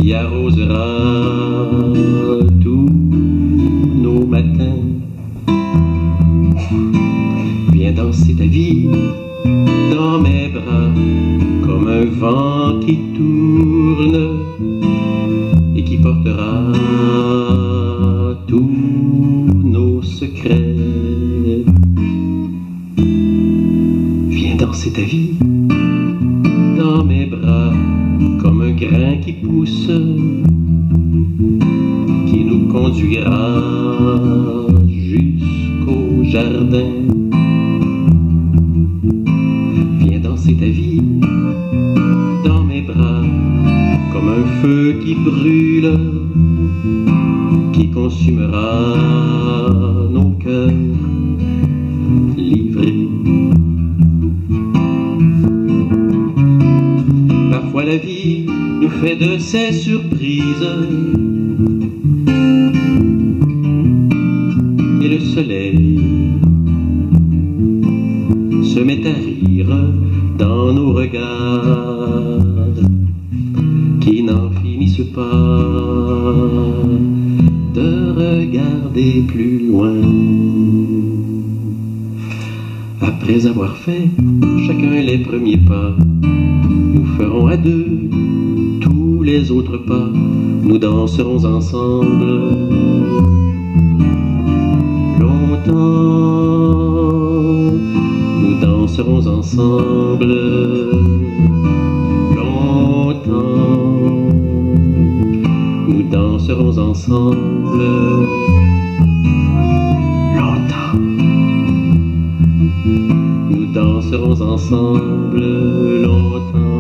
qui arrosera tous nos matins. Viens danser ta vie dans mes bras, comme un vent qui tourne et qui portera tous nos secrets. Viens danser ta vie dans mes bras, comme un grain qui pousse, qui nous conduira jusqu'au jardin. Viens danser ta vie dans mes bras, comme un feu qui brûle, qui consumera nos cœurs livrés. Parfois la vie nous fait de ces surprises, et le soleil se met à rire dans nos regards qui n'en finissent pas de regarder plus loin. Après avoir fait chacun les premiers pas, nous ferons à deux tous les autres pas, nous danserons ensemble longtemps, nous danserons ensemble longtemps, nous danserons ensemble longtemps, nous danserons ensemble longtemps.